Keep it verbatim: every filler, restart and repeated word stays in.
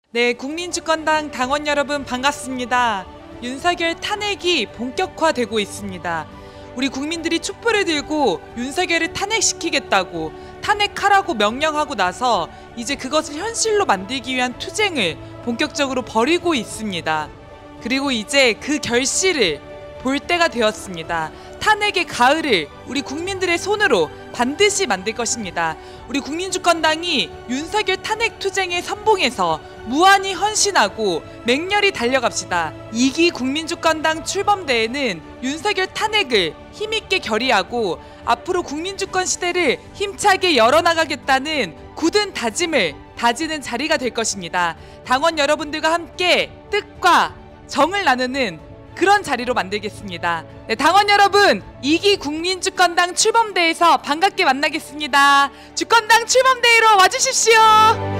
네, 국민주권당 당원 여러분 반갑습니다. 윤석열 탄핵이 본격화되고 있습니다. 우리 국민들이 촛불을 들고 윤석열을 탄핵시키겠다고 탄핵하라고 명령하고 나서 이제 그것을 현실로 만들기 위한 투쟁을 본격적으로 벌이고 있습니다. 그리고 이제 그 결실을 볼 때가 되었습니다. 탄핵의 가을을 우리 국민들의 손으로 반드시 만들 것입니다. 우리 국민주권당이 윤석열 탄핵 투쟁의 선봉에서 무한히 헌신하고 맹렬히 달려갑시다. 이 기 국민주권당 출범대회는 윤석열 탄핵을 힘있게 결의하고 앞으로 국민주권 시대를 힘차게 열어나가겠다는 굳은 다짐을 다지는 자리가 될 것입니다. 당원 여러분들과 함께 뜻과 정을 나누는 그런 자리로 만들겠습니다. 네, 당원 여러분, 이 기 국민주권당 출범대회에서 반갑게 만나겠습니다. 주권당 출범대회로 와주십시오.